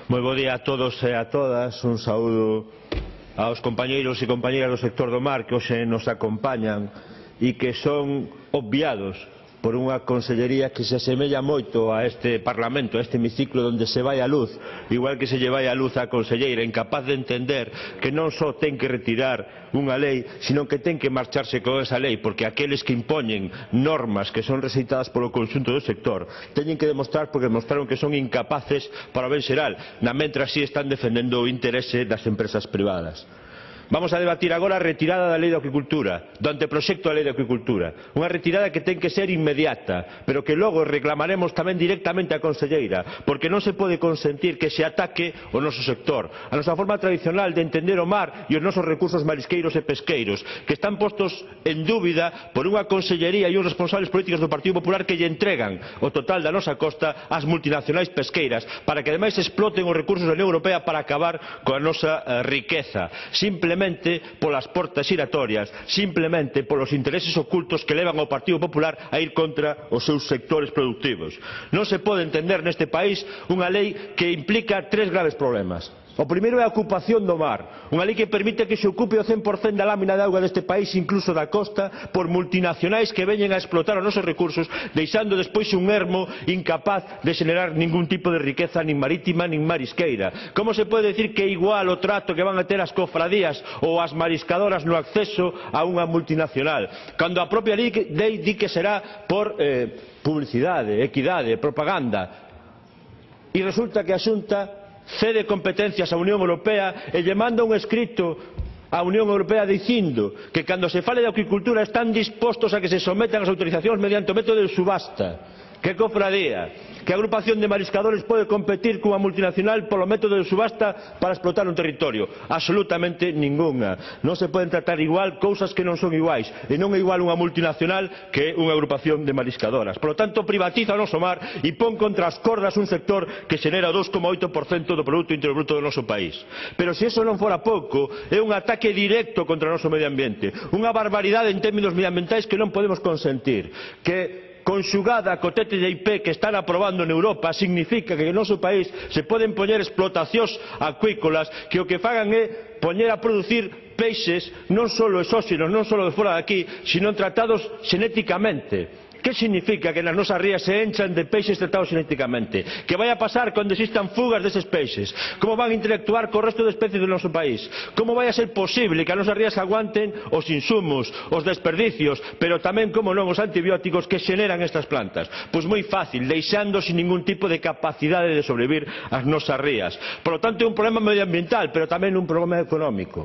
Moi bo día a todos e a todas. Un saúdo aos compañeiros e compañeiras do sector do mar que hoxe nos acompañan e que son obviados por unha consellería que se asemella moito a este Parlamento, a este hemiciclo onde se vai a luz, igual que se lle vai a luz á conselleira, incapaz de entender que non só ten que retirar unha lei, sino que ten que marcharse con esa lei, porque aqueles que impoñen normas que son rexeitadas polo conxunto do sector teñen que demostrar, porque demostraron que son incapaces para o ben xeral, na mentras si están defendendo o interese das empresas privadas. Vamos a debatir agora a retirada da Lei de Acuicultura, do anteproxecto da Lei de Acuicultura. Unha retirada que ten que ser inmediata, pero que logo reclamaremos tamén directamente á conselleira, porque non se pode consentir que se ataque o noso sector, a nosa forma tradicional de entender o mar e os nosos recursos marisqueiros e pesqueiros, que están postos en dúbida por unha consellería e uns responsables políticos do Partido Popular que lle entregan o total da nosa costa ás multinacionais pesqueiras, para que ademais exploten os recursos da Unión Europea para acabar coa nosa riqueza, simplemente polas portas xiratorias, simplemente polos intereses ocultos que levan ao Partido Popular a ir contra os seus sectores productivos. Non se pode entender neste país unha lei que implica tres graves problemas. O primeiro é a ocupación do mar, unha lei que permite que se ocupe o 100% da lámina de auga deste país, incluso da costa, por multinacionais que veñen a explotar os nosos recursos, deixando despois un ermo incapaz de xenerar ningún tipo de riqueza, nin marítima, nin marisqueira. Como se pode decir que é igual o trato que van a ter as cofradías ou as mariscadoras no acceso a unha multinacional, cando a propia lei di que será por publicidade, equidade, propaganda, e resulta que a Xunta cede competencias á Unión Europea e lle manda un escrito á Unión Europea dicindo que cando se fale de acuicultura están dispostos a que se sometan as autorizacións mediante o método de subasta. Que cofradía, que agrupación de mariscadores pode competir cunha multinacional polo método de subasta para explotar un territorio? Absolutamente ninguna. Non se poden tratar igual cousas que non son iguais, e non é igual unha multinacional que unha agrupación de mariscadoras. Por lo tanto, privatiza o noso mar e pon contra as cordas un sector que xenera o 2,8% do Produto Interior Bruto do noso país. Pero se iso non fora pouco, é un ataque directo contra o noso medio ambiente, unha barbaridade en términos medioambientais que non podemos consentir, que conxugada co TTIP que están aprobando en Europa significa que no noso país se poden poñer explotacións acuícolas que o que fagan é poñer a producir peixes non só exóxenos, non só de fora de aquí, sino tratados xenéticamente. Que significa que nas nosas rías se enchan de peixes tratados xenéticamente? Que vai a pasar cando existan fugas deses peixes? Como van a interactuar co resto de especies do noso país? Como vai a ser posible que as nosas rías aguanten os insumos, os desperdicios, pero tamén, como non, os antibióticos que xeneran estas plantas? Pois moi fácil, deixando sin ningún tipo de capacidade de sobrevivir as nosas rías. Por lo tanto, é un problema medioambiental, pero tamén un problema económico.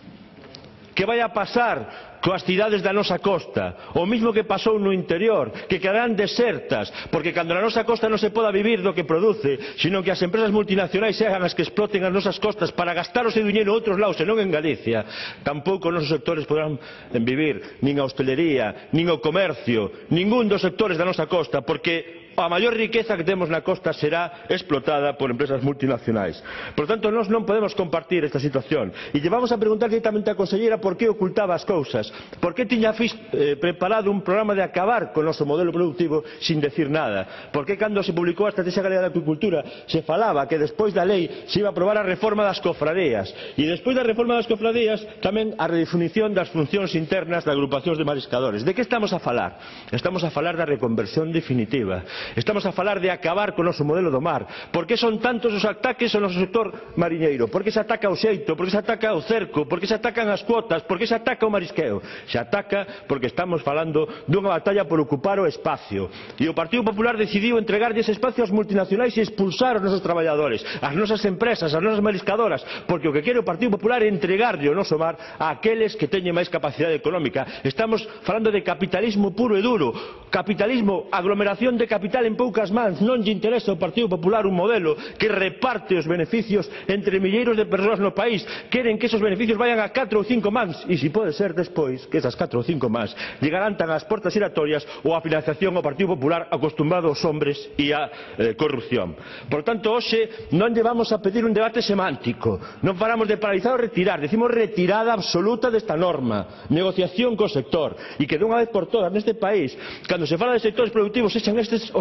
Que vai a pasar coas cidades da nosa costa? O mismo que pasou no interior, que quedarán desertas, porque cando na nosa costa non se poda vivir do que produce, sino que as empresas multinacionais sean as que exploten as nosas costas para gastar o seu diñeiro en outros lados e non en Galicia, tampouco os nosos sectores poderán vivir, nin a hostelería, nin o comercio, ningún dos sectores da nosa costa, porque a maior riqueza que temos na costa será explotada por empresas multinacionais. Por tanto, nós non podemos compartir esta situación e lle vamos a preguntar directamente á conselleira por que ocultaba as cousas, por que tiña preparado un programa de acabar con o noso modelo productivo sin decir nada, por que cando se publicou a Estrategia Galega de Acuicultura se falaba que despois da lei se iba a aprobar a reforma das cofradías e despois da reforma das cofradías tamén a redefinición das funcións internas de agrupacións de mariscadores. De que estamos a falar? Estamos a falar da reconversión definitiva. Estamos a falar de acabar con o noso modelo do mar. Por que son tantos os ataques ao noso sector mariñeiro? Por que se ataca o xeito? Por que se ataca o cerco? Por que se atacan as cuotas? Por que se ataca o marisqueo? Se ataca porque estamos falando dunha batalla por ocupar o espacio. E o Partido Popular decidiu entregarlle ese espacio aos multinacionais e expulsar os nosos traballadores, as nosas empresas, as nosas mariscadoras, porque o que quere o Partido Popular é entregarlle o noso mar a aqueles que teñen máis capacidade económica. Estamos falando de capitalismo puro e duro, capitalismo, aglomeración de capital en poucas mans. Non lle interesa ao Partido Popular un modelo que reparte os beneficios entre milleiros de persoas no país. Queren que esos beneficios vayan a 4 ou 5 mans e, se pode ser despois, que esas 4 ou 5 mans lle garantan as portas giratorias ou a financiación ao Partido Popular acostumbrado aos hombres e á corrupción. Por tanto, hoxe non lle vamos a pedir un debate semántico, non falamos de paralizar ou retirar, decimos retirada absoluta desta norma, negociación co sector, e que dunha vez por todas neste país, cando se fala de sectores productivos, echan estes os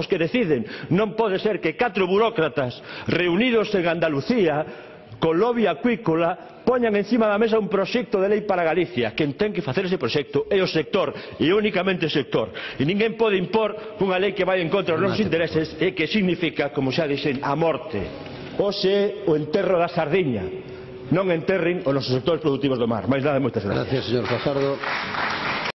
os que deciden. Non pode ser que 4 burócratas reunidos en Andalucía co lobby acuícola poñan encima da mesa un proxecto de lei para Galicia. Quen ten que facer ese proxecto é o sector, e únicamente o sector, e ninguén pode impor unha lei que vai en contra dos nosos intereses e que significa, como xa dixen, a morte. Hoxe o enterro da sardiña. Non enterren os nosos sectores productivos do mar. Mais nada, moitas gracias. Gracias, señor Fajardo.